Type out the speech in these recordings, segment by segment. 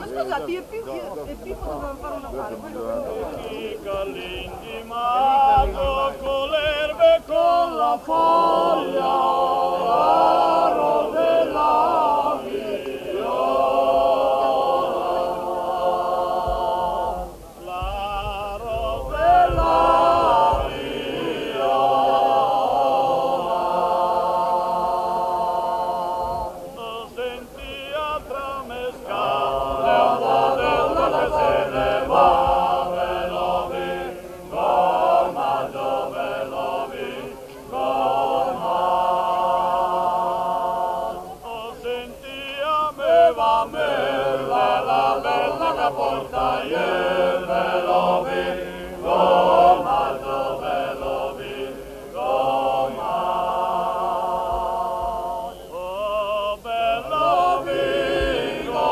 scusati, e Pippo doveva fare una fare. L'indimato con l'erba e con la foglia, la rosella viola, la rosella viola, sentia tramescare la della che se ne va. Porta il velo vivo, maggio velo vivo, oh bello vivo,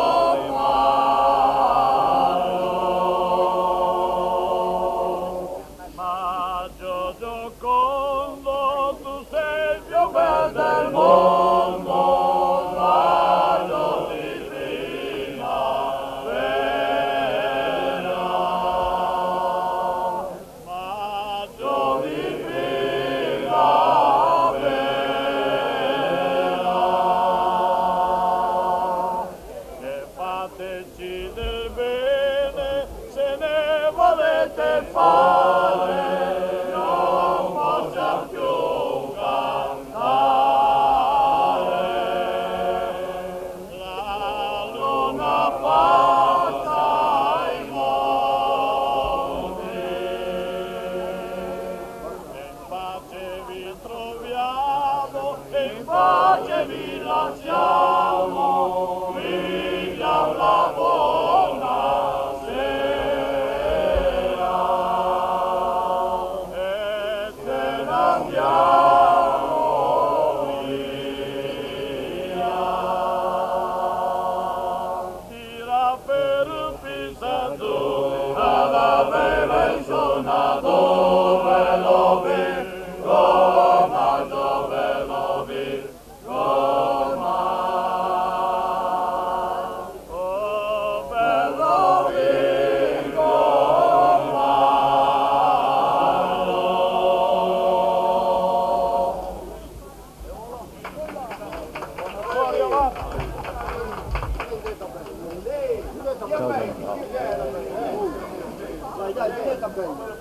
maggio giocondo, tu sei il più bel del mondo. Fateci del bene, se ne volete fare, non possiamo più cantare. La luna passa i monti, in pace vi troviamo, e in pace vi lasciamo. La buona sera e se ne andiamo via. Tira per Pisa alla bella in zona dove lo vivo, ma dove lo vivo. Dai, dai,